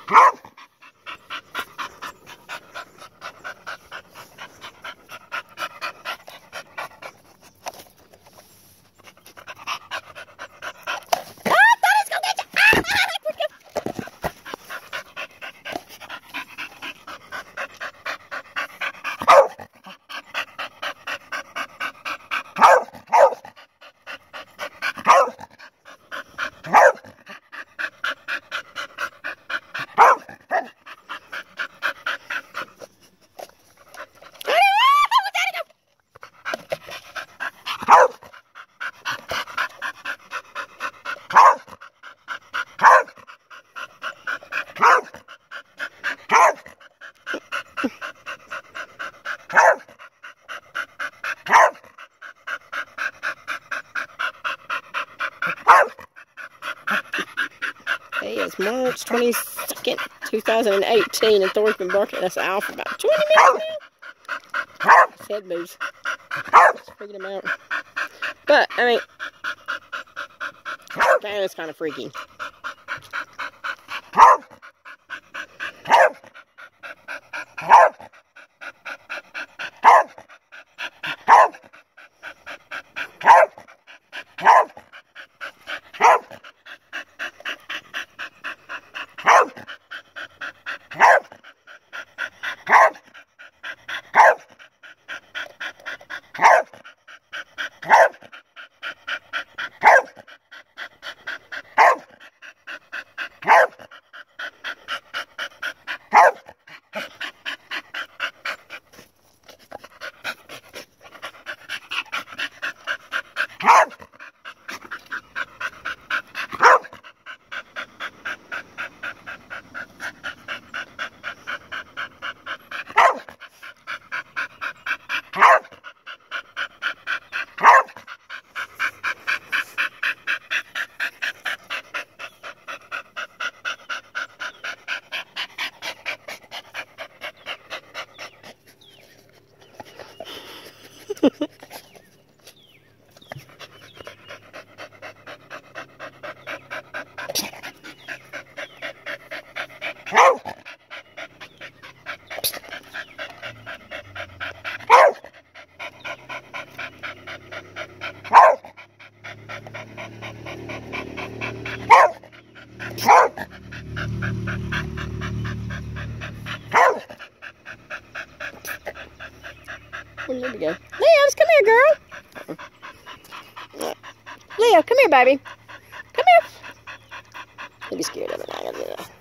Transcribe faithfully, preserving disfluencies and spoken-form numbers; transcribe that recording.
Today is March twenty-second, two thousand eighteen, and Thor's been barking at us out for about twenty minutes now. His head moves. It's freaking him out. But, I mean, that is kind of freaky. Where did he go? Leos, come here, girl. Leo, come here, baby. Come here. He'd be scared of it.